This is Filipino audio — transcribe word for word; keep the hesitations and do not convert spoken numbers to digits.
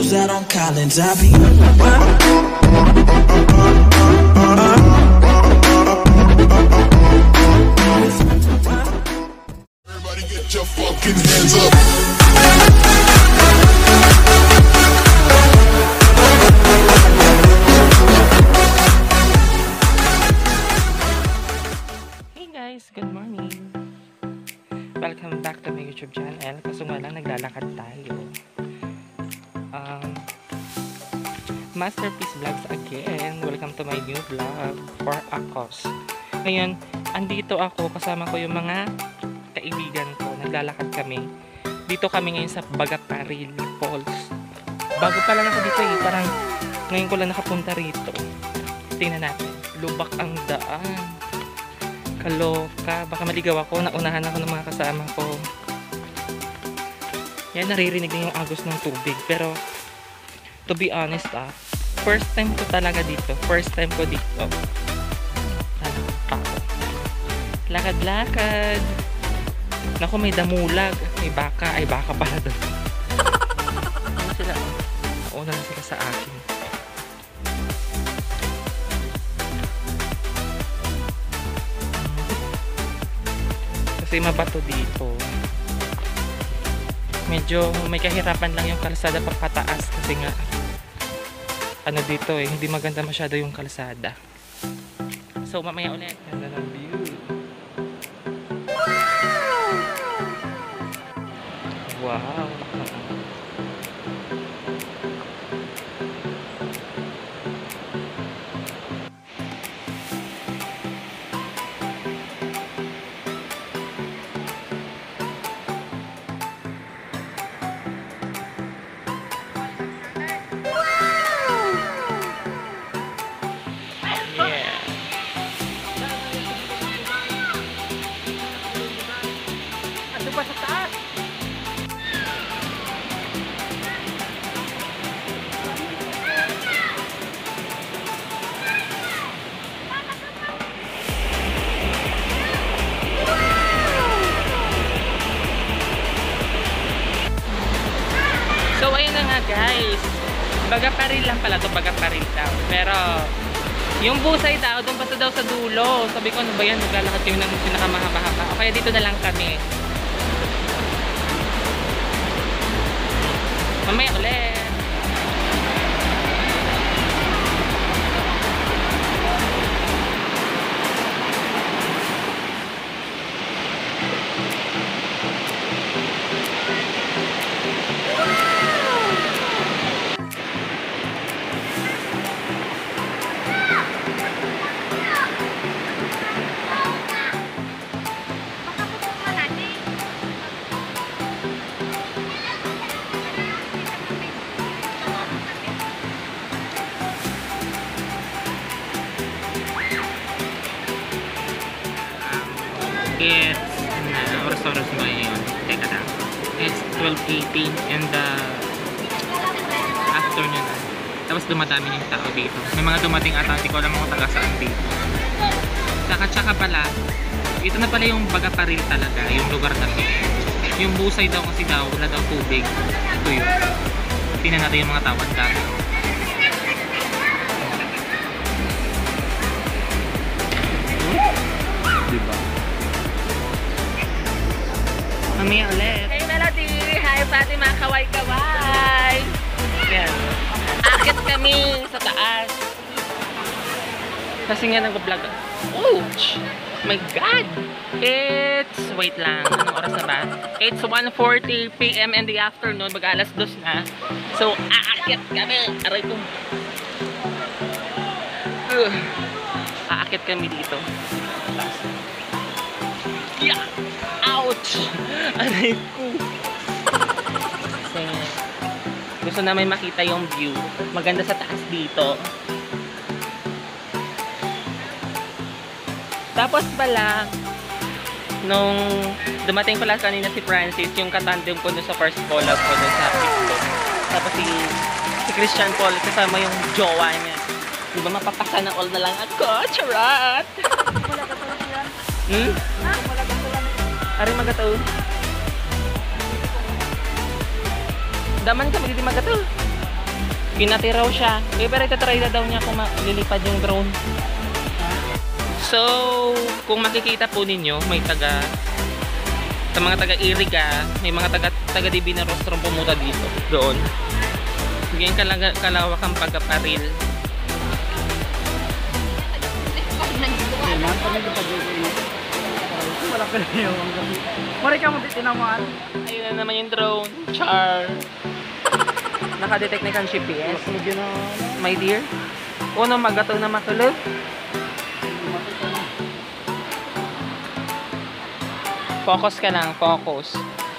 shows out on Collins. I be everybody get your fucking hands up. Hey guys, good morning. Welcome back to my YouTube channel. Kaso nga lang naglalakad tayo. Um, Masterpiece Vlogs again. Welcome to my new vlog for Akos. Ngayon, andito ako, kasama ko yung mga kaibigan ko. Naglalakad kami. Dito kami ngayon sa Bagaparil Falls. Bago pa lang ako dito eh. Parang ngayon ko lang nakapunta rito. Tingnan natin. Lubak ang daan. Kaloka. Baka maligaw ako. Naunahan ako ng mga kasama ko. Yan, naririnig din yung agos ng tubig. Pero, to be honest ah, first time ko talaga dito. First time ko dito. Lakad-lakad. Naku, may damulag. May baka. Ay, baka pala doon. Ano sila? Nauna na sila sa akin. Kasi mabato dito. Medyo may kahirapan lang yung kalsada papataas kasi nga ano dito eh, hindi maganda masyado yung kalsada. So mamaya ulit. Ganda ng view. Wow. Pa sa taas. So ayun na nga guys, Bagaparil lang pala to, Bagaparil daw. Pero yung busay daw, doon pa sa daw sa dulo. Sabi ko, ano ba yan, maglalakad yung ng pinakamahaba-haba. O kaya dito na lang kami. Mamaya ulit. It's uh, oras-oras ba yun? Teka lang. It's twelve eighteen in the afternoon. Tapos dumadami yung tao dito. May mga dumating ata, hindi ko alam kung taga saan dito. Tsaka-tsaka pala, ito na pala yung Bagaparil talaga, yung lugar na to. Yung busay daw kasi daw, wala daw tubig. Ito yun. Tingnan natin yung mga tawad dami. Diba? Mamaya ulit. Hey Melody! Hi Fatima! Kaway-kaway! Yan. Akit kami sa taas. Kasi nga nag-vlog. Oh! My God! It's... Wait lang. Anong oras na ba? It's one forty p m in the afternoon. Mag alas dos na. So, aakit kami. Aray ko. Uh, aakit kami dito. Yeah! Ouch! Aray ko. Kasi gusto namin makita yung view. Maganda sa taas dito. Tapos pala, nung dumating pala kanina si Francis, yung katandem ko doon sa first collab ko doon sa Facebook. Tapos si, si Christian Paul, kasama yung jowa niya. Di ba mapapasa na all na lang ako? Charot! Hmm? Ari magataw. Daman ka, magiging magataw. Pinati raw siya. Eh, pero itatry na daw niya kung lilipad yung drone. So, kung makikita po ninyo, may taga sa mga taga-Iriga, may mga taga taga-Divina Rostrum pumunta dito, doon. Ganyan kalaga, kalawak ang Bagaparil. Wala ka na yung Mari ka mo tinamaan. Ayun na naman yung drone. Char. Nakadetect na kang G P S. My dear. Uno magato na matulog. Focus ka lang, focus.